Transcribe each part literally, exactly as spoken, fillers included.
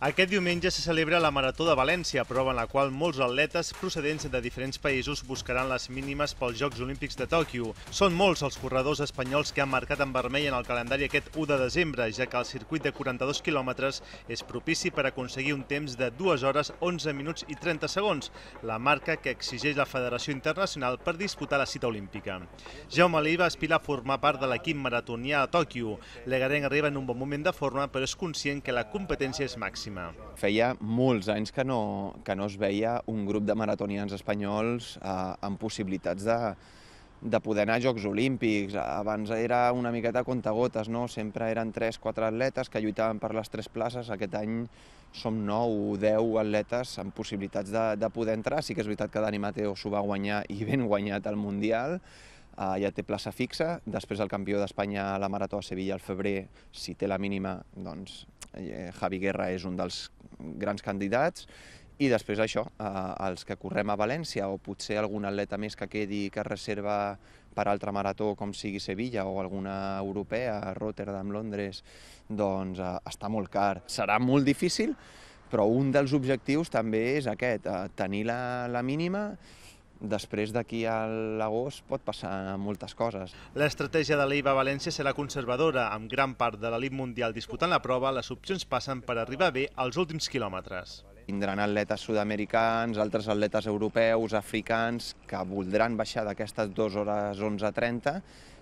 Aquest diumenge se celebra la Marató de València, prova en la qual molts atletes procedents de diferents països buscaran les mínimes pels Jocs Olímpics de Tòquio. Són molts els corredors espanyols que han marcat en vermell en el calendari aquest u de desembre, ja que el circuit de quaranta-dos quilòmetres és propici per aconseguir un temps de dues hores, onze minuts i trenta segons, la marca que exigeix la Federació Internacional per disputar la cita olímpica. Jaume Leiva aspira a formar part de l'equip maratonià a Tòquio. L'egarenc arriba en un bon moment de forma, però és conscient que la competència és màxima. Feia molts anys que no, que no es veia un grup de maratonians espanyols eh, amb possibilitats de, de poder anar a Jocs Olímpics. Abans era una miqueta a contagotes, no? Sempre eren tres quatre atletes que lluitaven per les tres places. Aquest any som nou o deu atletes amb possibilitats de, de poder entrar. Sí que és veritat que Dani Mateo s'ho va guanyar i ben guanyat al Mundial. Uh, ja té plaça fixa, després el campió d'Espanya a la Marató a Sevilla al febrer, si té la mínima, doncs eh, Javi Guerra és un dels grans candidats, i després això, uh, els que correm a València, o potser algun atleta més que quedi que reserva per altra marató com sigui Sevilla o alguna europea, Rotterdam, Londres, doncs uh, està molt car. Serà molt difícil, però un dels objectius també és aquest, uh, tenir la, la mínima. Després d'aquí a l'agost pot passar moltes coses. L'estratègia de Leiva a València serà conservadora. Amb gran part de l'elit mundial disputant la prova, les opcions passen per arribar bé als últims quilòmetres. Tindran atletes sud-americans, altres atletes europeus, africans, que voldran baixar d'aquestes dues hores onze trenta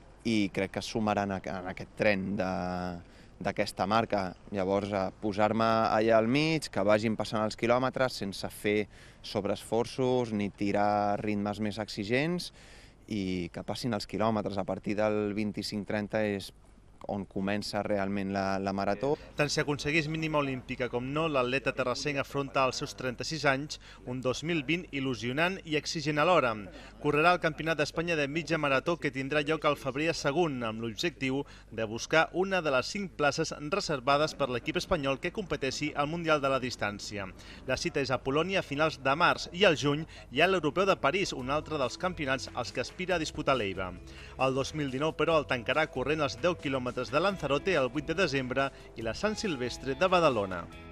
i crec que es sumaran en aquest tren de... d'aquesta marca. Llavors, posar-me allà al mig, que vagin passant els quilòmetres sense fer sobreesforços ni tirar ritmes més exigents i que passin els quilòmetres. A partir del vint-i-cinc trenta és on comença realment la, la marató. Tant si aconseguís mínima olímpica com no, l'atleta terrassenc afronta els seus trenta-sis anys, un dos mil vint il·lusionant i exigent alhora. Correrà el Campionat d'Espanya de mitja marató que tindrà lloc al febrer a Sagunt, amb l'objectiu de buscar una de les cinc places reservades per l'equip espanyol que competeixi al Mundial de la Distància. La cita és a Polònia a finals de març i al juny hi ha l'Europeu de París, un altre dels campionats als que aspira a disputar Leiva. El dos mil dinou, però, el tancarà corrent els deu quilòmetres de Lanzarote el vuit de desembre i la Sant Silvestre de Badalona.